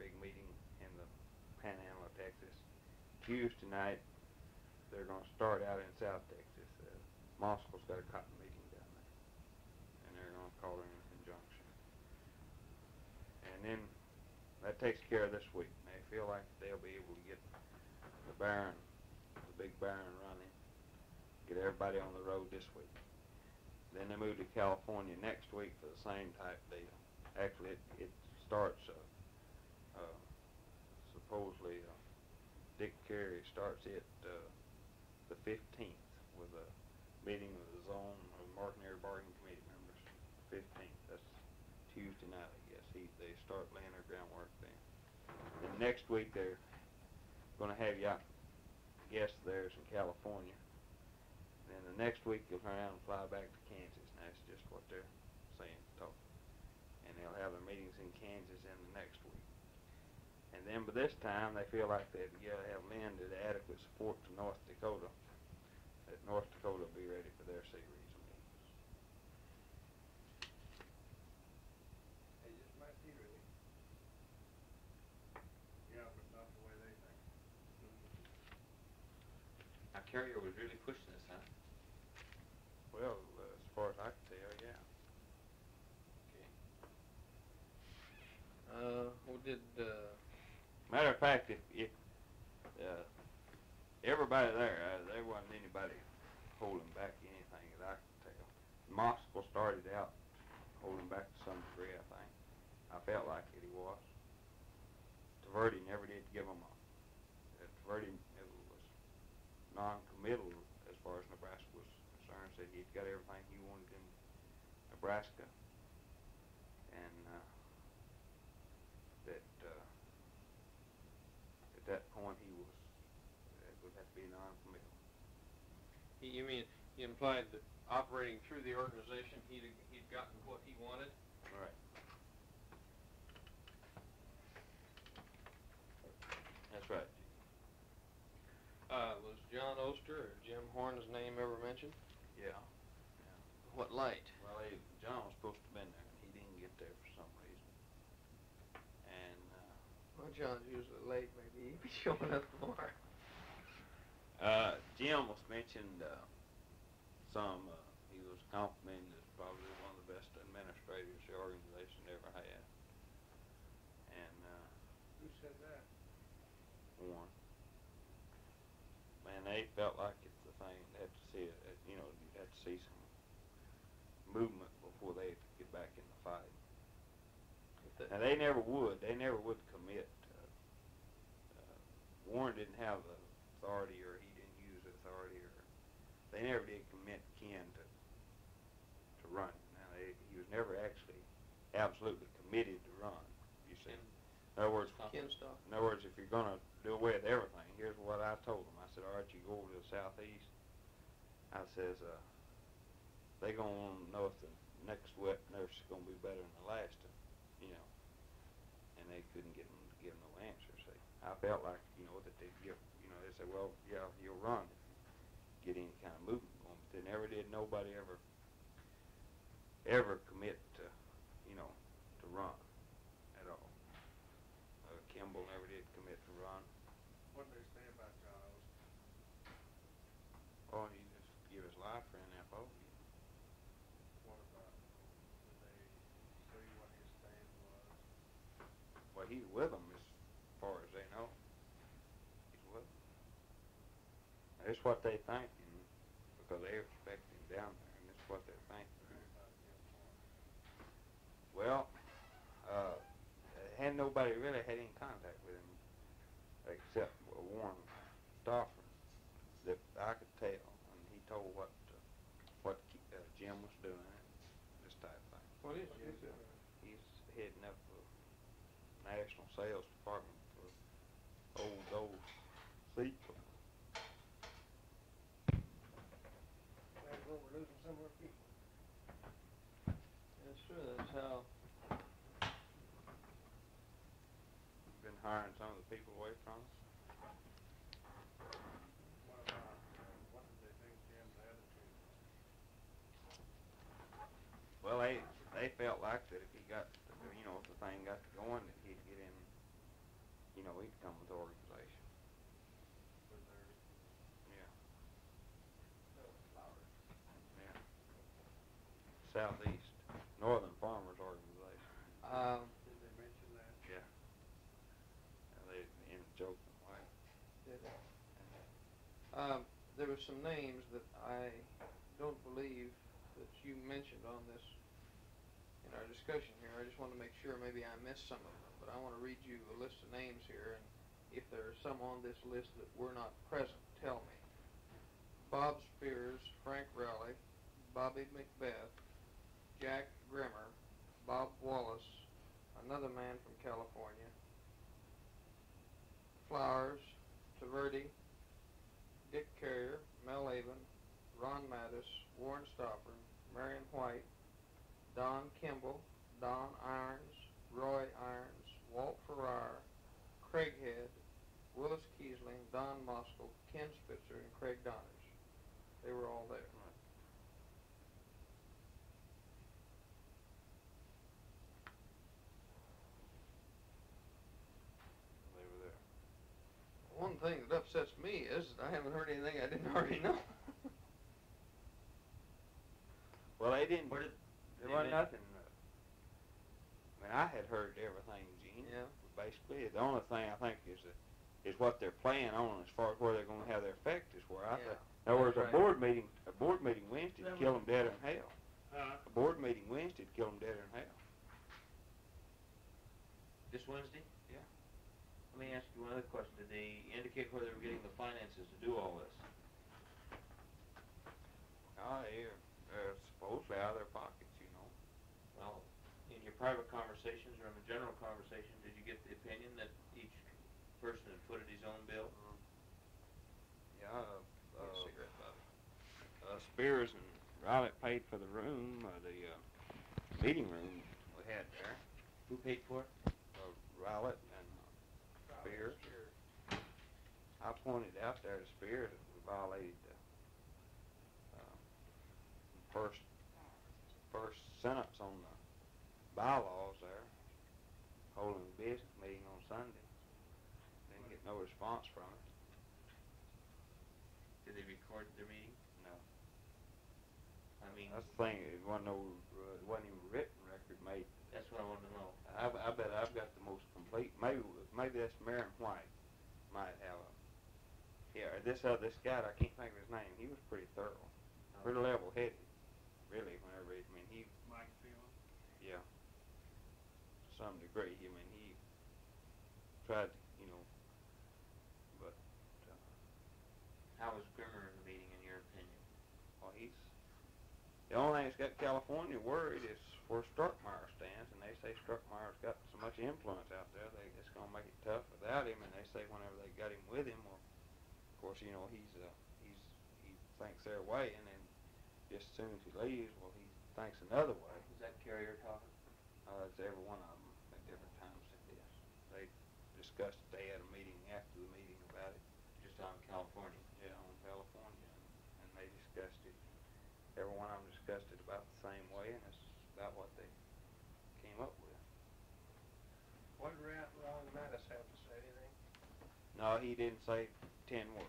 big meeting in the Panhandle of Texas. Tuesday night, they're going to start out in South Texas. Moscow's got a cotton meeting down there, and they're going to call it in conjunction. And then that takes care of this week. And they feel like they'll be able to get the Baron, the big Baron running, get everybody on the road this week. Then they move to California next week for the same type deal. Actually, it starts supposedly Dick Carey starts it the 15th with a meeting with the zone of Martin Area Bargaining Committee members. 15th. That's Tuesday night, I guess. They start laying their groundwork then. And next week they're going to have guests theirs in California. Then the next week you'll turn around and fly back to Kansas. And that's just what they're saying, talking. And they'll have their meetings in Kansas in the next week. And then by this time they feel like they've got to have lended adequate support to North Dakota. That North Dakota will be ready for their city regional meetings. Hey, this might be really. Yeah, but not the way they think. Now, Carrier was really pushing this, huh? Well, as far as I can tell, yeah. Okay. Who did, Matter of fact, if everybody there wasn't anybody holding back anything that I can tell. Moscow started out holding back to some degree, I think. I felt like he was. Taverdi never did give them up. Taverdi was non-committal as far as Nebraska was concerned. Said he'd got everything he wanted in Nebraska, and that at that point it would have to be non-committal. you mean, you implied that operating through the organization, he'd gotten what he wanted? Right. That's right. Was John Oster or Jim Horn's name ever mentioned? Yeah. What light? Well, John was supposed to have been there, and he didn't get there for some reason. And Well, John's usually late. Maybe he'd be showing up more. Jim was mentioned some. He was complimented as probably one of the best administrators the organization ever had. And Who said that? Warren. Man, they felt like it's the thing. They had to see it. You know, you had to see some movement before they could get back in the fight. Now they never would. They never would commit. Warren didn't have the authority, or he didn't use the authority, or they never did commit Ken to run. Now he was never actually absolutely committed to run. You see. In other words, if you're going to do away with everything, here's what I told them. I said, all right, you go over to the southeast. I says, they going to want to know if the next wet nurse is going to be better than the last one, you know. And they couldn't give them no answer. See, I felt like, you know, that they'd give, you know, they said, well, yeah, you'll run if you get any kind of movement going. But they never did. Nobody ever commit to, you know, to run at all. Kimball never did commit to run. What did they say about John Oster? Oh, he just give his life for NFO. What about, did they say what his stand was? Well, he's with them as far as they know. He's with them. That's what they think, because they expect him down there, and that's what they're thinking. Well, hadn't nobody really had any contact with him except Warren Stauffer that I could tell, and he told what Jim was doing, this type of thing. What is Jim doing? He's heading up the National Sales Department for old seat. That's what we're losing some of our people. That's true. That's how. Been hiring some of the people away from us. What about, what did they think Jim's attitude was? Well, they felt like that if he got, you know, if the thing got going, that he'd get in you know, he'd come with the organization. for their, Yeah. flowers. Yeah. Southeast Northern Farmers Organization. Did they mention that? Yeah. They in a joking way. Did it? There were some names that I don't believe that you mentioned on this in our discussion here. I just want to make sure maybe I missed some of them, but I want to read you a list of names here, and if there are some on this list that were not present, tell me. Bob Spears, Frank Rowley, Bobby Macbeth, Jack Grimmer, Bob Wallace, another man from California, Flowers, Taverdi, Dick Carrier, Mel Avon, Ron Mattis, Warren Stopper, Marion White, Don Kimball, Don Irons, Roy Irons, Walt Farrar, Craig Head, Willis Kiesling, Don Moskell, Ken Spitzer, and Craig Donners. They were all there. They were there. One thing that upsets me is that I haven't heard anything I didn't already know. Well, they didn't. What did There they wasn't mention? nothing. I mean, I had heard everything, Gene. Yeah. Basically, the only thing I think is what they're planning on as far as where they're going to have their effect is where I think. In other words, That's a right. board meeting Wednesday would kill them dead in hell. A board meeting Wednesday would kill them dead in hell. This Wednesday? Yeah. Let me ask you one other question. Did they indicate where they were getting the finances to do all this? They're supposedly out of their pockets, you know. Well, in your private conversations or in the general conversation, did you get the opinion that each person had footed his own bill? Yeah. Cigarette, Bobby. Spears and Riley paid for the room, the meeting room we had there. Who paid for it? Riley and Spears. I pointed out there to Spears that we violated the first sentence on the bylaws there, holding a business meeting on Sunday. Didn't get no response from it. Did they record their meeting? No. I mean, That's the thing. It wasn't even a written record made. that's what I wanted to know. I bet I've got the most complete. Maybe that's Marion White might have a. Yeah, this guy, I can't think of his name. He was pretty thorough, pretty level-headed, really. Whenever he Mike Phelan. yeah, to some degree. I mean, he tried to, but How was Grimmer in the meeting, in your opinion? well, he's the only thing that's got California worried is where Struckmeyer stands, and they say Struckmeyer's got so much influence out there, it's going to make it tough without him. And they say whenever they got him with him, well, of course, he thinks their way, and then just as soon as he leaves, well, he thinks another way. Was that Carrier talking? It's every one of them at different times at this. They discussed it. They had a meeting after the meeting about it. Just on California? Yeah, on California, and they discussed it. Every one of them discussed it about the same way, and it's about what they came up with. What did Ron Mattis have to say? Anything? No, he didn't say 10 words.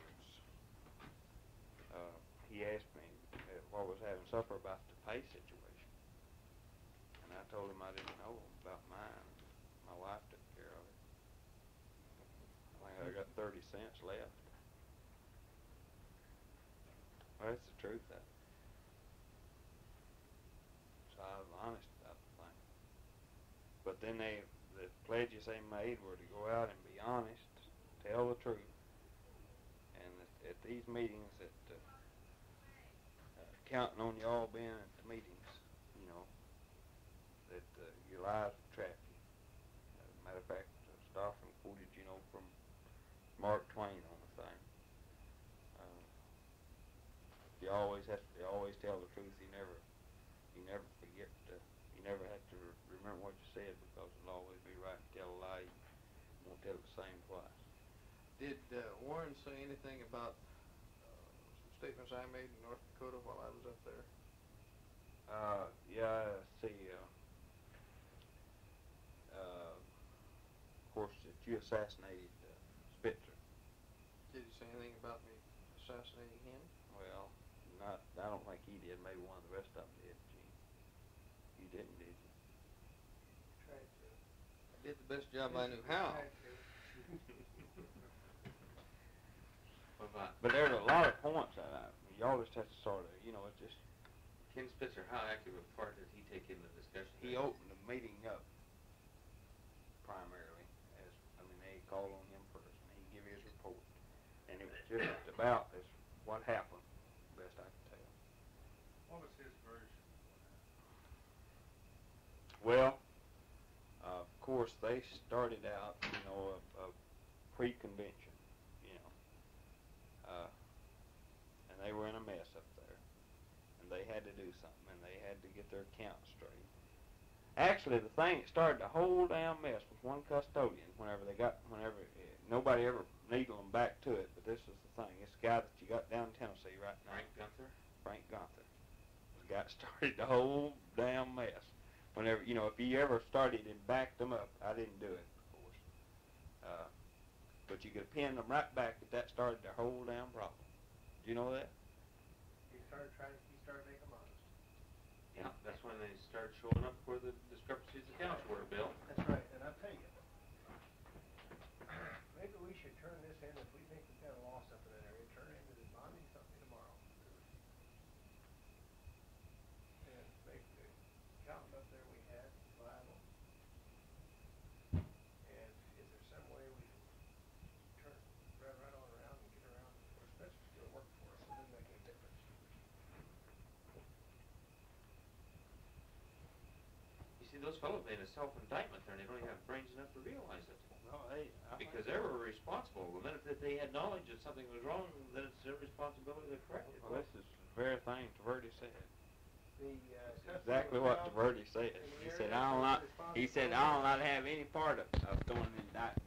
He asked me what was having supper about the pay situation, and I told him I didn't know about mine. My wife took care of it. I think I got 30 cents left. Well, that's the truth. So I was honest about the thing. But then the pledges they made were to go out and be honest, tell the truth, and at these meetings that counting on y'all being at the meetings, that your lives will trap you. Matter of fact, Stoffman quoted, from Mark Twain on the thing. You always tell the truth. You never forget. You never have to remember what you said, because it'll always be right to tell a lie. You won't tell it the same twice. Did Warren say anything about some statements I made in North Dakota while I was up there? Yeah, see, of course, you assassinated Spitzer. Did he say anything about me assassinating him? Well, I don't think he did. Maybe one of the rest of them did, Gene. You didn't, did you? Tried to. I did the best job I knew how. Tried to. What about But there's a lot of points that y'all just have to sort of, it's just, Ken Spitzer? How active a part did he take in the discussion? he opened the meeting up primarily they called on him first, and he give his report. And it was just about as what happened, best I can tell. What was his version? Well, of course, they started out, a pre-convention, and they were in a mess up there, and they had to do something, and they had to get their accounts straight. Actually, the thing that started the whole damn mess was one custodian. Nobody ever needled them back to it, but this is the thing. This guy that you got down in Tennessee right now, Frank Gunther, was the guy that started the whole damn mess. Whenever, if he ever started and backed them up, I didn't do it, of course. But you could pin them right back that started the whole damn problem. Do you know that? He started making them honest. Yeah, that's when they started showing up where the discrepancies in accounts were, Bill. That's right, and I'll tell you, maybe we should turn this in, if we think we've got a loss up in that area, turn it into the bonding company tomorrow. And make the accountant up there we had liable. And is there some way we can turn right on around and get around, of course, Spencer's still working for us, so it doesn't make any difference. You see, those fellows made a self-indictment there, and they don't even have brains enough to realize it. No, Because they were responsible. The minute that they had knowledge that something was wrong, then it's their responsibility to correct it. Well, this is the very thing Taverdi said. The, Exactly what Taverdi said. He said, I don't not have any part of throwing an indictment.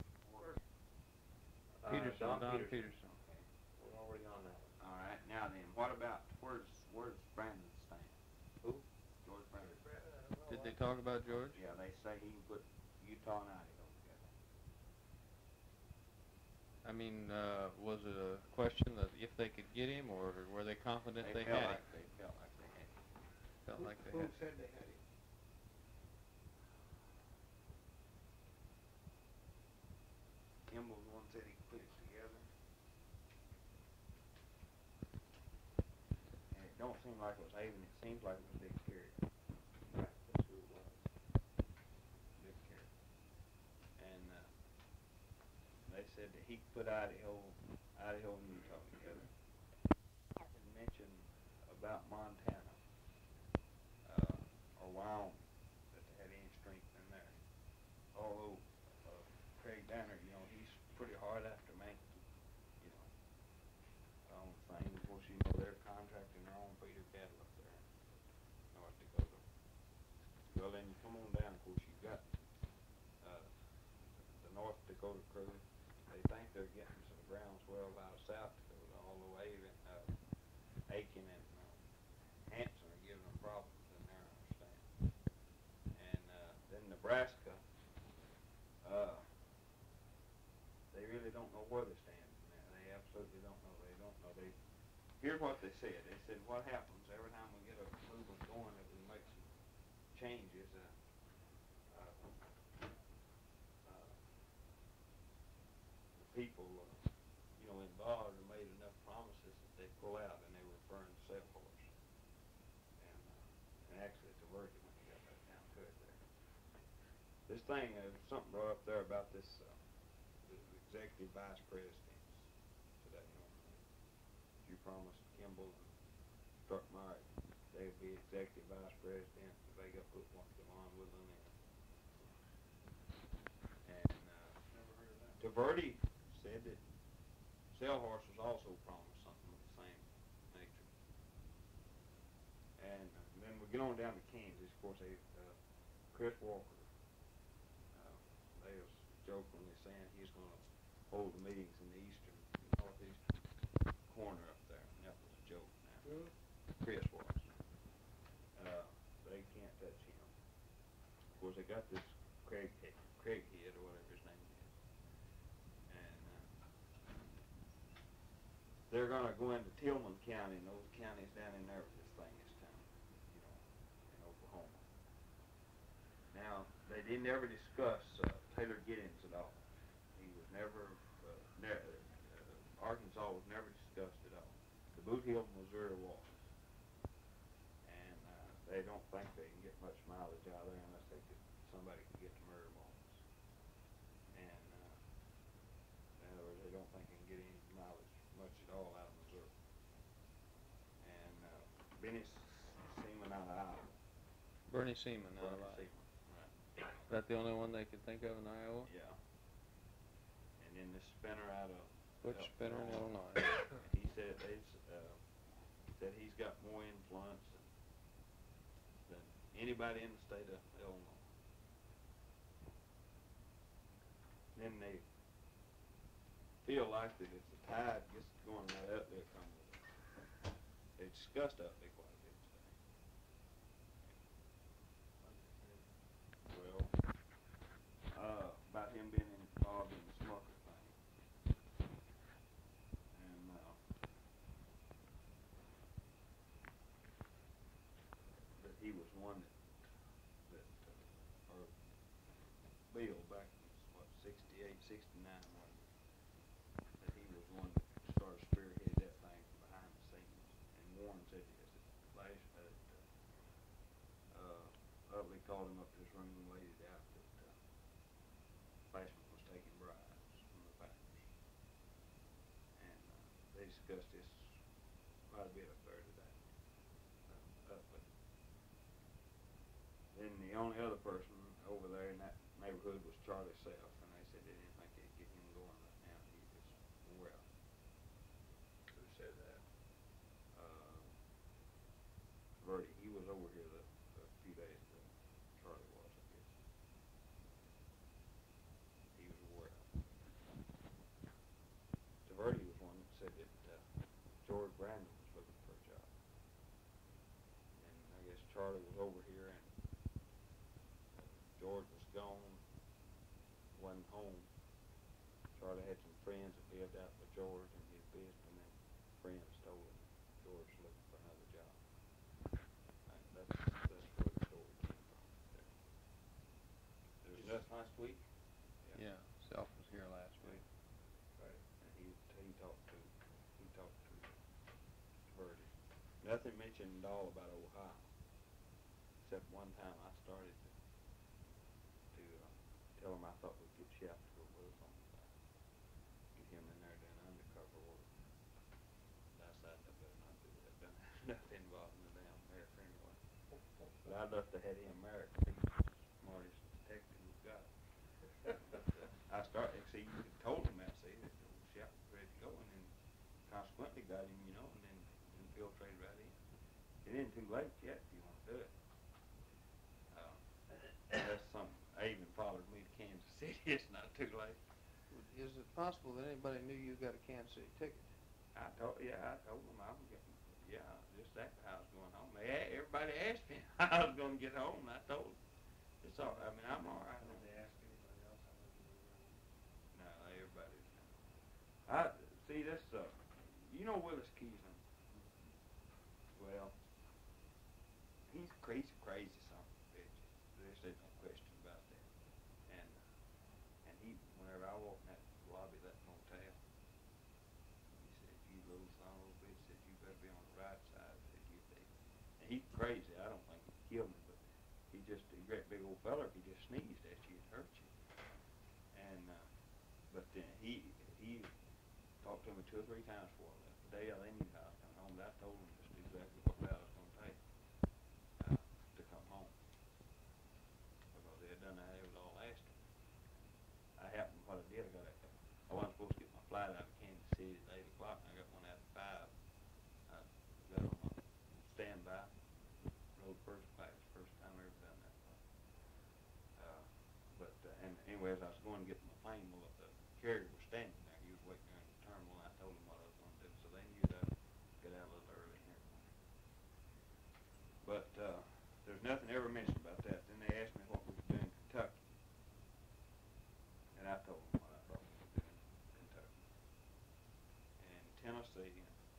Don Don Peterson. We're already on that one. All right, now then, what about, where's Brandon stand? Who? George Brandon. Did they talk about George? Yeah, they say he can put Utah and Idaho together. I mean, was it a question that if they could get him, or were they confident they had him? They felt like they had him. Felt like they Who had. said they had him? Kimball was the one that said he could put it together. And it don't seem like it was Haven, it seems like it was Dick Carey. Right, that's who it was. Dick Carey. And they said that he could put Idaho and Utah together. I had mentioned about Montana, or Wyoming, that they had any strength in there. Although Craig Danner, he's pretty hard after me. Thing, of course, they're contracting their own feeder cattle up there in North Dakota. Well, then you come on down, of course, you've got the North Dakota crew. They think they're getting some groundswell out of South Dakota, although Aiken and Hanson are giving them problems in there, I understand. And then Nebraska, they really don't know where they stand. They absolutely don't know. They don't know. Here's what they said. They said, what happens every time we get a movement going that we make some changes, the people, involved have made enough promises that they pull out, and they were referring to sale force. And actually, it's a word when you got that down to it there. This thing, something brought up there about this, the executive vice presidents today. You promised Kimball and Struckmeyer they would be executive vice presidents if they got put one on with them. And Never heard of that. Taverdi said that Selhorse was also promised something of the same nature. And then we get on down to Kansas. Of course, Chris Walker, they was jokingly saying he's going to hold the meetings in the northeastern corner up there. And that was a joke now. Who? Chris was. They can't touch him. Of course, they got this Craig Head or whatever his name is. gonna go into Tillman County and those counties down in there with this thing this time, you know, in Oklahoma. Now, they didn't ever discuss Taylor Giddens at all. He was never, Arkansas was never discussed at all. The Boot Hill, Missouri was. And they don't think they can get much mileage out of there unless somebody can get to Murray Moss. And in other words, they don't think they can get any mileage much at all out of Missouri. And Benny Seaman out of Iowa. Bernie Seaman out of Bernie Iowa. Seaman, right. Is that the only one they could think of in Iowa? Yeah. And then this Spinner out of Butch Spinner in Illinois. He said that he's got more influence than anybody in the state of Illinois. Then they feel like that if the tide gets going right up there, they discussed up there quite a bit today. Well, about him being involved in the smucker thing. And that he was one that or Bill back in, 68, 69, that he was one that started spearheading that thing from behind the scenes. And Warren said this, Utley called him up to his room and laid it out that Flashman was taking bribes from the backers. And they discussed this quite a bit up there today. Utley. Then the only other person over there in that neighborhood was Charlie Self, and they said they didn't think they'd get him going right now. He was wore out. Who said that? Verdi, he was over here a few days ago. Charlie was, I guess. He was wore out. Verdi was one that said that George Brandon was looking for a job. And I guess Charlie was over here and George was gone, wasn't home. Charlie had some friends that lived out with George in his business, and then friends told him George was looking for another job. That's where the story came from. There's Just nothing. last week? Yeah, Self was here last week. Right. And he talked to Verdi. Nothing mentioned at all about Ohio, except one time I started to tell him I thought we'd get Shep to go with us on the side. Get him in there doing undercover work. But I decided I better not do that. Doesn't have enough involved in the damn America anyway. But I'd love to have him America. He's the smartest detective we've got. I told him that, see, that Shep was ready to go, and then consequently got him, you know, and then infiltrated right in. It isn't too late yet if you want to do it. That's something. I even followed me to Kansas City. It's not too late. Is it possible that anybody knew you got a Kansas City ticket? I told them I was getting, just that how I was going home. Everybody asked me how I was going to get home, and I told them. It's all right. I mean, I'm all right. Did they ask anybody else how much you were running? No, everybody. See this. You know Willis Keeson? Well, he's crazy son of a bitch. There's no question about that. And he, whenever I walked in that lobby of that motel, he said, "You little son of a bitch," said, "you better be on the right side." Said, and he's crazy. I don't think he'd kill me, but he's just a great big old feller. If he just sneezed at you, it'd hurt you. And but then he talked to me 2 or 3 times before I left. The day I knew I was coming home, but I told him just exactly what route I was going to take to come home, because they had done that. It was all asked me. I happened, what I did, I wasn't supposed to get my flight out of Kansas City at 8 o'clock, and I got one out at 5. I got on my standby, rode first class, first time I ever done that. And anyway, as I was going to get to my plane, well, the carrier was standing there. He was waiting there in the terminal, and I told him what I was going to do, so they knew that I'd get out a little early and everything. But there's nothing ever mentioned about that. Then they asked me what we could do in Kentucky, and I told them what I thought we could do in Kentucky. And Tennessee, and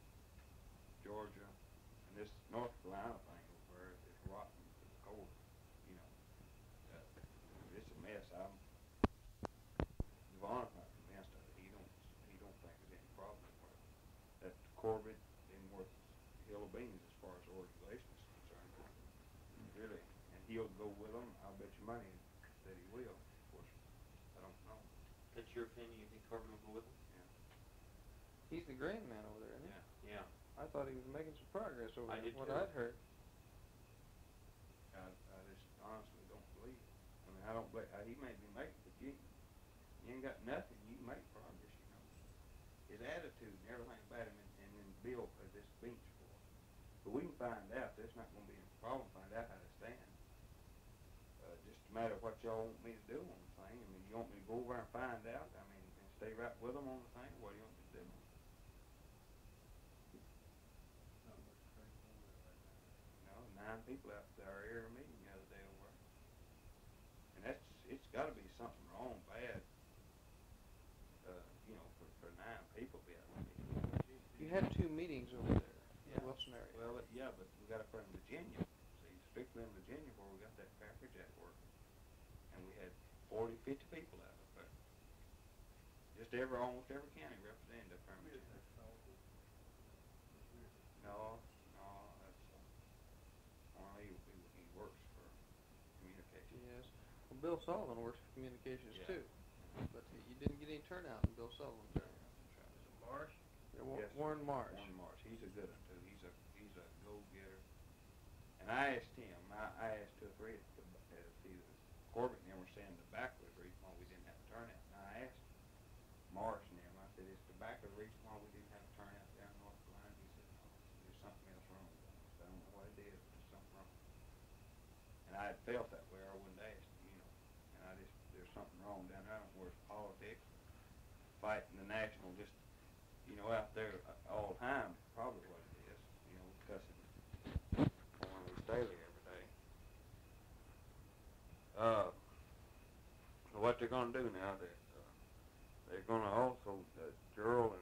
Corbett isn't worth a hill of beans as far as the organization is concerned. Really. And he'll go with them. I'll bet you money that he will. Of course, I don't know. That's your opinion, you think Corbett will go with them? Yeah. He's the grand man over there, isn't he? Yeah. I thought he was making some progress over I there, did what too. I'd heard. I just honestly don't believe it. I mean, I don't believe, he may be making, but you ain't got nothing, you can make progress, you know. His attitude and everything about him, and then Bill for this bench for us. But we can find out, there's not gonna be any problem, find out how to stand. Just a matter of what y'all want me to do on the thing. I mean, you want me to go over and find out, I mean, and stay right with them on the thing, what do you want me to do? No, 9 people out there, our area meeting the other day over there. And it's gotta be something wrong, bad, you know, for 9 people to be out there meeting. You had 2 meetings over there in the Wilson area. Well, yeah, but we got up there in Virginia, see, strictly in Virginia where we got that package at work. And we had 40, 50 people out up there. Just almost every county represented up there in Virginia. No, that's, only he works for communications. Yes. Well, Bill Sullivan works for communications Yeah. too. But you didn't get any turnout in Bill Sullivan's area. That's right. Is it Marsh? Yeah, Yes, Warren Marsh. Warren Marsh. He's a good one too. He's a go-getter. And I asked him. I asked 2 or 3 if either Corbett and them were saying tobacco was the reason why we didn't have a turnout. And I asked Marsh and them. I said, "Is tobacco the reason why we didn't have a turnout down in North Carolina?" He said, "No. There's something else wrong with it." I said, "I don't know what it is, but there's something wrong." And I had felt that way. I wouldn't ask him, you know. And there's something wrong down there. I don't know where it's politics, fighting the national, just out there all the time. Probably what it is. You know, cussing on these daily every day. So what they're going to do now? They're going to also Gerald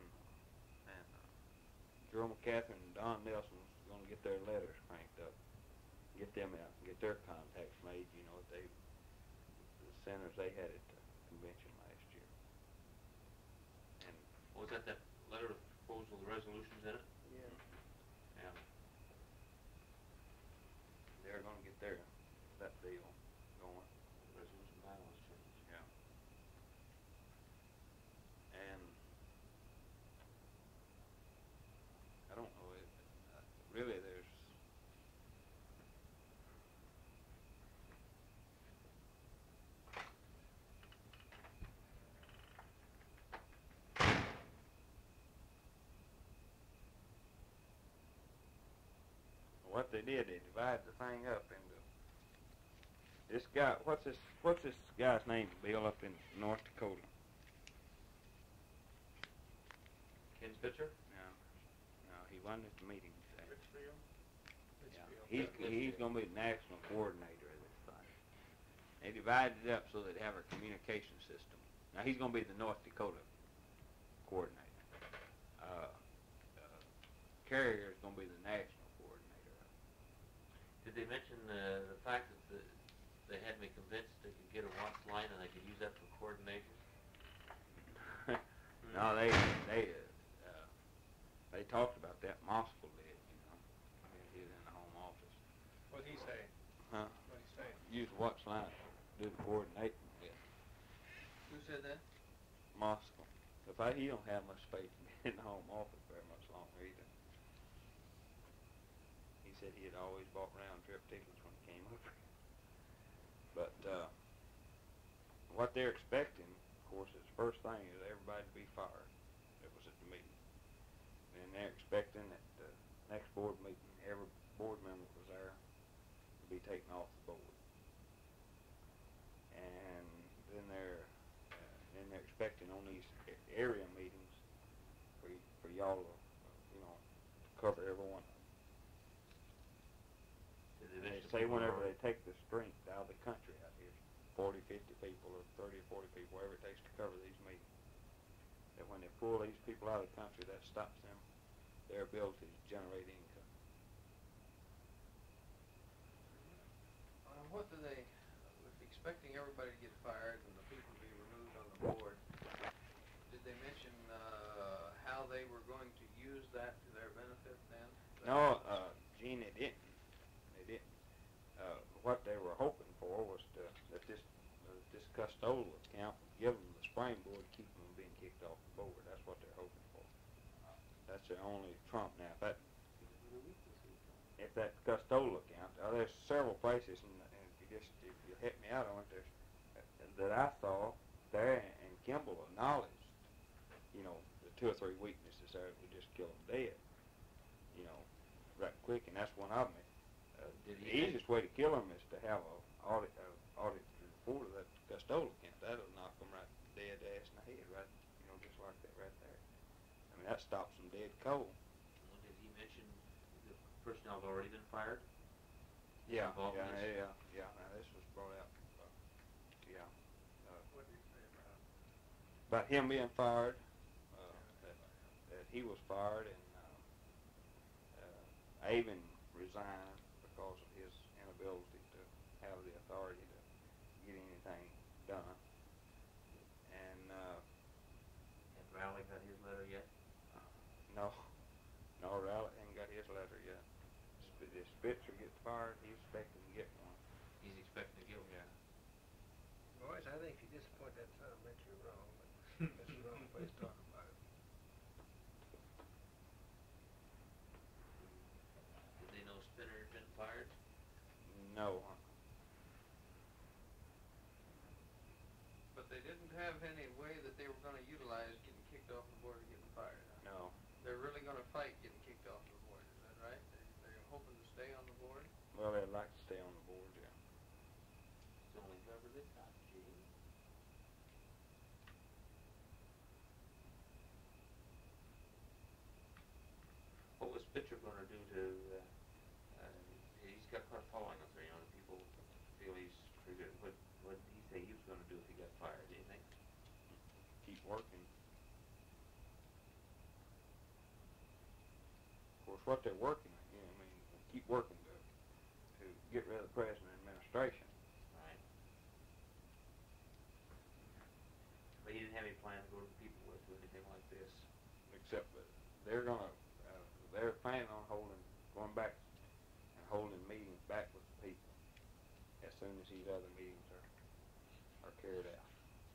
McCaffrey and Don Nelson's going to get their letters cranked up, get them out, and get their contacts made. You know, the centers they had at the convention last year. And Was that letter of proposal, the resolutions in it? Yeah. Yeah. they're going to get that deal going. Resolution bylaws change. Yeah. And I don't know. Really, there's. What they did, they divided the thing up into this guy. What's this guy's name? Bill up in North Dakota. Ken Spitzer? No, he wasn't at the meeting today. Richfield? Yeah. He's going to be the national coordinator of this thing. They divided it up so they'd have a communication system. Now he's going to be the North Dakota coordinator. Carrier is going to be the national coordinator. Did they mention the fact that they had me convinced they could get a Watts line and they could use that for coordination? No, they talked about that. Moskell did, you know. He was in the home office. What'd he say? Huh? What'd he say? Use Watts line to do the coordinating. Yeah. Who said that? Moskell. He don't have much space in the home office very much longer either. He said he had always bought round trip tickets when he came over. But what they're expecting, of course, is the first thing is everybody to be fired that was at the meeting. And they're expecting that the next board meeting, every board member that was there to be taken off the board. And then they're expecting on these area meetings for y'all to, to cover everyone. They say whenever they take the strength out of the country out here, 40, 50 people or 30 or 40 people, whatever it takes to cover these meetings, that when they pull these people out of the country, that stops them, their ability to generate income. What do they, with expecting everybody to get fired and the people to be removed on the board, did they mention how how they were going to use that to their benefit then? No, Gene, they didn't. They didn't. What they were hoping for was that this custodial account would give them the springboard to keep them from being kicked off the board. That's what they're hoping for. That's their only trump. Now, if that custodial account, there's several places, and if you help me out on it, there's that I saw there, and Kimball acknowledged, the 2 or 3 weaknesses there that would just kill them dead, right quick, and that's one of them. The easiest way to kill them is to have a audit report of that custodial account. That'll knock them right dead ass in the head, right, just like that right there. I mean, that stops them dead cold. Well, did he mention the personnel have already been fired? Yeah. Involved in this? Now this was brought out. What did he say About him being fired, that he was fired, and Avon resigned because of his inability to have the authority to get anything done. And Has Riley got his letter yet? no, Rowlett ain't got his letter yet. If Spitzer gets fired, he's expecting to get one. He's expecting to get one. Yeah. Boys, I think if you disappoint that son of a bitch, you're wrong, but that's the wrong place to talk about it. Did they know Spinner had been fired? No. But they didn't have any way that they were going to utilize getting kicked off the board or getting fired. Huh? No. They're really going to fight getting kicked off the board, is that right? They're hoping to stay on the board? Well, they'd like to stay on the board, yeah. It's the only member they've got, Gene. What was Spitzer going to do to, he's got quite a following up there, people feel he's pretty good. What did he say he was going to do if he got fired, do you think? Keep working. Of course, what they're working on, keep working to get rid of the present administration. Right. But he didn't have any plan to go to the people with or anything like this. Except that they're planning on going back and holding meetings back with the people as soon as these other meetings are carried out.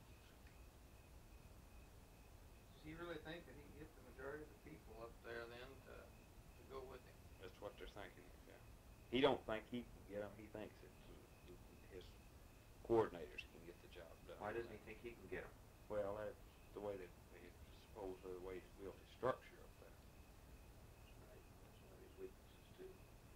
Does he really think that he can get the majority of the people up there then to go with him? That's what they're thinking. Yeah. He don't think he can get them. He thinks his coordinators can get the job done. Why doesn't he think he can get them? Well, that's the way that supposedly the way he's built his structure up there. Right. That's one of his weaknesses, too.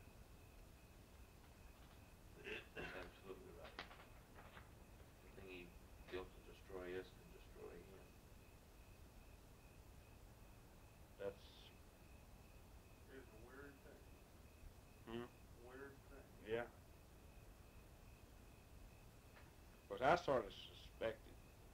Absolutely right. The thing he built to destroy us can destroy him. That's It's a weird thing. Weird thing. yeah. Of course, I sort of suspected,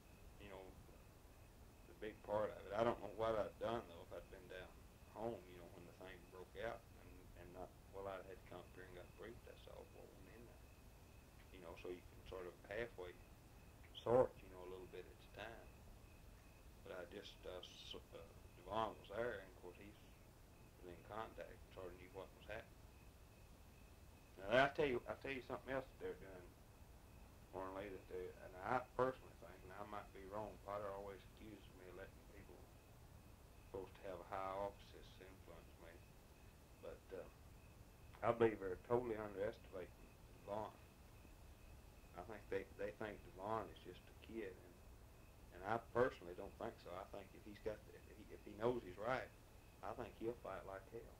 the big part of it. I don't know what I'd done though if I'd been down home, when the thing broke out, and not I had come up here and got briefed. That's all what went in there. So you can sort of halfway sort, a little bit at a time. But I just Devon was there, and of course he's in contact, and sort of knew what was happening. Now I tell you something else that they're doing, Warrenly, and I personally think, and I might be wrong, Potter always accuses me of letting people supposed to have a high office influence me, but I believe they're totally underestimating Devon. I think they think Devon is just a kid, and I personally don't think so. I think if he knows he's right, I think he'll fight like hell.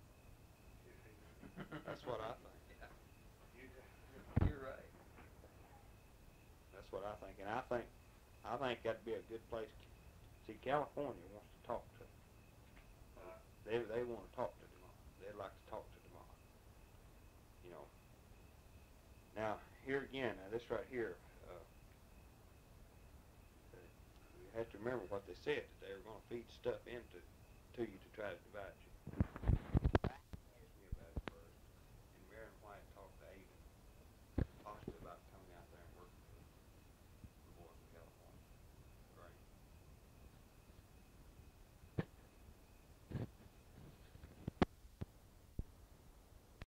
That's what I think. You're right. That's what I think, and I think that'd be a good place. See, California wants to talk to. They want to talk to Devon. They'd like to talk to Devon. Now here again, this right here, you have to remember what they said, that they were going to feed stuff into